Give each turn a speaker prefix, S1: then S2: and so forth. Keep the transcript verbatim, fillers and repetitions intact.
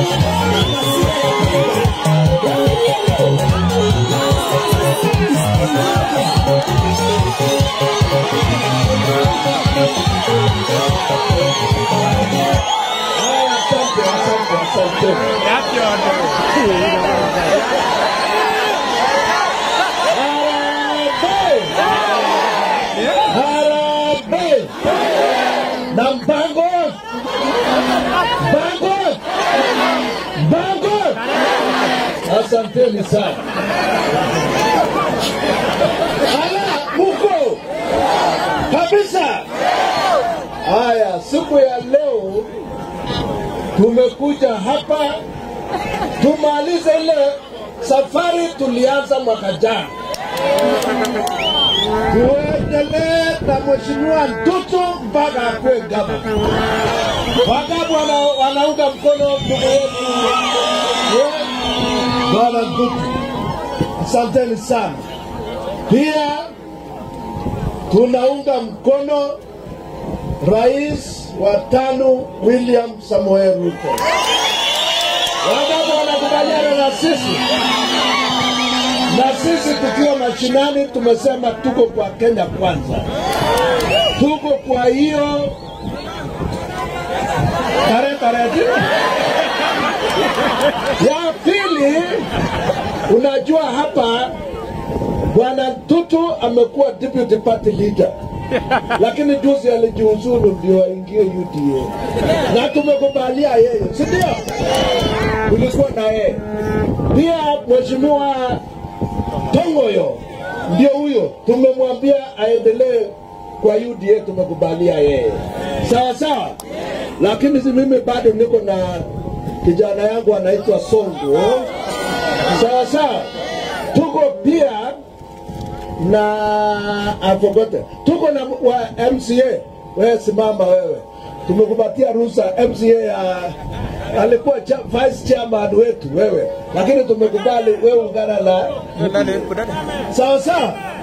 S1: Asanteni sana. Haya, muko kabisa. Haya, siku ya leo tumekuja hapa tumalize ile safari tulianza mwaka jana. Tuendelee na Mheshimiwa Ruto mpaka akuwe gavana. Wangapi wana, wanaunga mkono mdogo wetu Bwana Ruto? Asanteni sana. Pia tunaunga mkono Rais wa tano William Samoei Ruto. Wangapi wanakubaliana na sisi? Na sisi tukiwa mashinani tumesema tuko kwa Kenya kwanza. Tuko kwa hiyo Kare kare ya pili, unajua hapa Bwana Ruto amekuwa deputy party leader. Lakini juzi alijiuzulu ndio aingie U D A. Na tumekubalia yeye, si ndio? Tulikuwa na yeye. Pia Mheshimiwa Tongoyo ndio huyo, tumemwambia aendelee kwa U D A, tumekubalia yeye. Sawa sawa. Lakini si mimi bado niko na kijana yangu anaitwa Songo. Sawa sawa. Tuko pia na afogote. Tuko na wa M C A. Wewe simama wewe. Tumekupatia ruhusa M C A ya alikuwa cha, vice chairman wetu wewe. Lakini tumekubali wewe ungana la sawa sawa.